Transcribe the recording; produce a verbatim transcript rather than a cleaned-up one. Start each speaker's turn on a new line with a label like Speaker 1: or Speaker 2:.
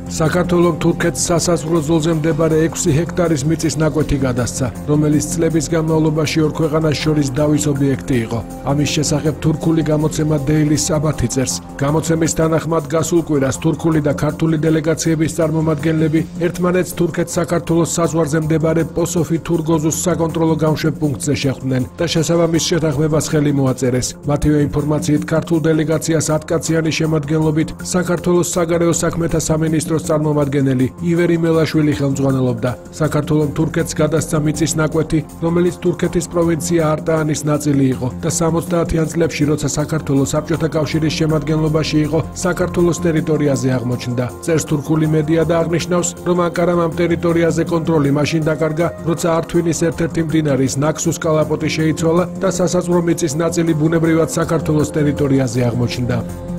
Speaker 1: საქართველოს თურქეთს სასაზღვრო ზოლზე მდებარე ექვსი ჰექტარის მიწის ნაკვეთი გადასცა, რომელიც წლების განმავლობაში ორ ქვეყანას შორის დავის ობიექტი იყო. ამის შესახებ თურქული გამოცემა Daily Sabah წერს. გამოცემის თანახმად გასულ კვირას თურქული და ქართული დელეგაციების წარმომადგენლები ერთმანეთს თურქეთს საქართველოს საზღვარზე მდებარე პოსოფი თურგოზუს საკონტროლო გამშვებ პუნქტზე შეხვდნენ და შესაბამის შეთანხმებას ხელი მოაწერეს. მათივე ინფორმაციით ქართულ დელეგაციას ათკაციანი შემადგენლობით საქართველოს საგარეო საქმეთა სამინისტროს წარმომადგენელი ივერი მელაშვილი ხელმძღვანელობდა. საქართველოს თურქეთს გადასცა მიწის ნაკვეთი, რომელიც თურქეთის პროვინცია არტაანის ნაწილი იყო და სამოცდაათიან წლებში, როცა საქართველოს საბჭოთა კავშირის შემადგენლობაში იყო, საქართველოს ტერიტორიაზე აღმოჩნდა. წერს თურქული მედია და აღნიშნავს, რომ ანკარამ ამ ტერიტორიაზე კონტროლი მაშინ დაკარგა, როცა ართვინის ერთ-ერთი მდინარის ნაქსუს კალაპოტი შეიცვალა და სასაზღვრო მიწის ნაწილი ბუნებრივად საქართველოს ტერიტორიაზე აღმოჩნდა.